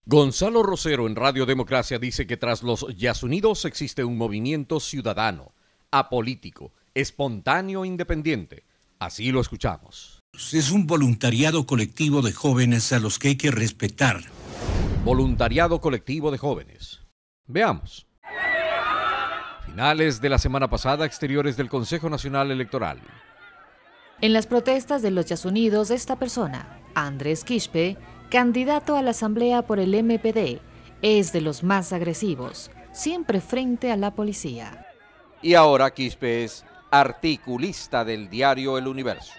Gonzalo Rosero en Radio Democracia dice que tras los Yasunidos existe un movimiento ciudadano, apolítico, espontáneo e independiente. Así lo escuchamos. Es un voluntariado colectivo de jóvenes a los que hay que respetar. Voluntariado colectivo de jóvenes. Veamos. Finales de la semana pasada, exteriores del Consejo Nacional Electoral. En las protestas de los Yasunidos, esta persona, Andrés Quispe, candidato a la Asamblea por el MPD, es de los más agresivos, siempre frente a la policía. Y ahora Quispe es articulista del diario El Universo.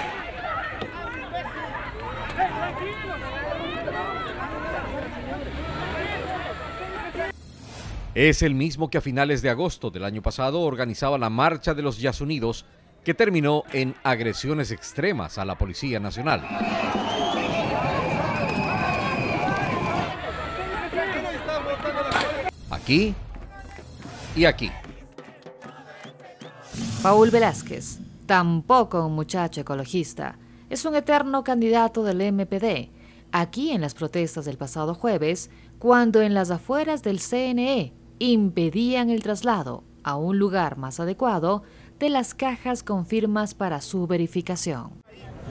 Es el mismo que a finales de agosto del año pasado organizaba la Marcha de los Yasunidos, que terminó en agresiones extremas a la Policía Nacional. Aquí y aquí. Paul Velázquez, tampoco un muchacho ecologista, es un eterno candidato del MPD, aquí en las protestas del pasado jueves, cuando en las afueras del CNE impedían el traslado a un lugar más adecuado de las cajas con firmas para su verificación.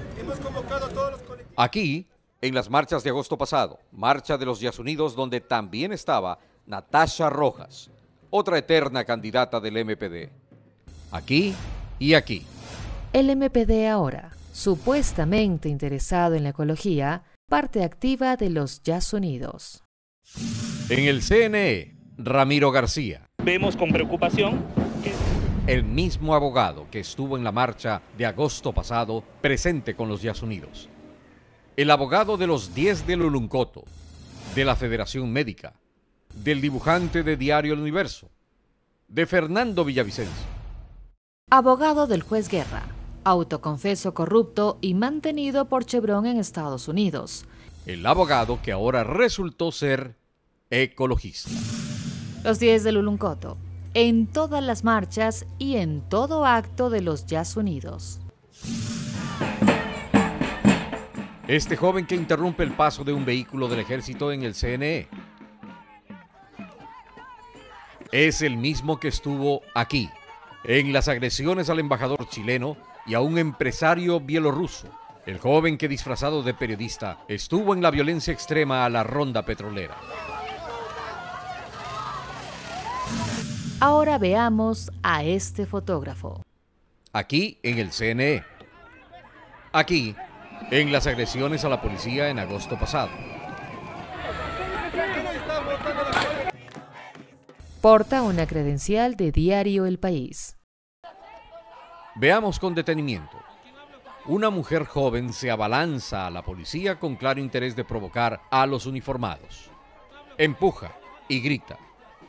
Aquí, en las marchas de agosto pasado, Marcha de los Yasunidos, donde también estaba Natasha Rojas, otra eterna candidata del MPD. Aquí y aquí. El MPD ahora, supuestamente interesado en la ecología, parte activa de los Yasunidos. En el CNE, Ramiro García. Vemos con preocupación que el mismo abogado que estuvo en la marcha de agosto pasado presente con los Yasunidos. El abogado de los 10 del Uluncoto, de la Federación Médica, del dibujante de Diario El Universo, de Fernando Villavicencio. Abogado del juez Guerra, autoconfeso corrupto y mantenido por Chevron en Estados Unidos. El abogado que ahora resultó ser ecologista. Los 10 del Uluncoto, en todas las marchas y en todo acto de los Yasunidos. Este joven que interrumpe el paso de un vehículo del ejército en el CNE es el mismo que estuvo aquí, en las agresiones al embajador chileno y a un empresario bielorruso. El joven que disfrazado de periodista estuvo en la violencia extrema a la ronda petrolera. Ahora veamos a este fotógrafo. Aquí en el CNE. Aquí, en las agresiones a la policía en agosto pasado. Porta una credencial de Diario El País. Veamos con detenimiento. Una mujer joven se abalanza a la policía con claro interés de provocar a los uniformados. Empuja y grita.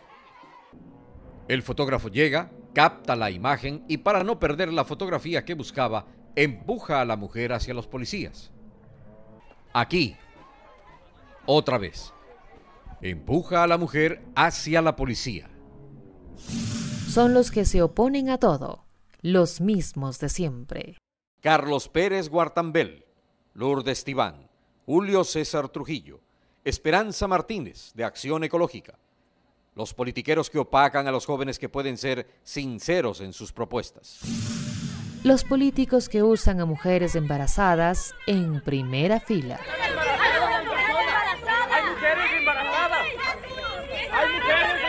El fotógrafo llega, capta la imagen y para no perder la fotografía que buscaba, empuja a la mujer hacia los policías. Aquí, otra vez, empuja a la mujer hacia la policía. Son los que se oponen a todo, los mismos de siempre. Carlos Pérez Guartambel, Lourdes Tibán, Julio César Trujillo, Esperanza Martínez, de Acción Ecológica. Los politiqueros que opacan a los jóvenes que pueden ser sinceros en sus propuestas. Los políticos que usan a mujeres embarazadas en primera fila. hay mujeres embarazadas. Hay mujeres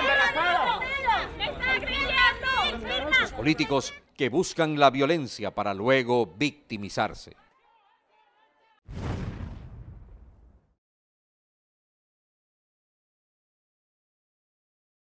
embarazadas. Los políticos que buscan la violencia para luego victimizarse.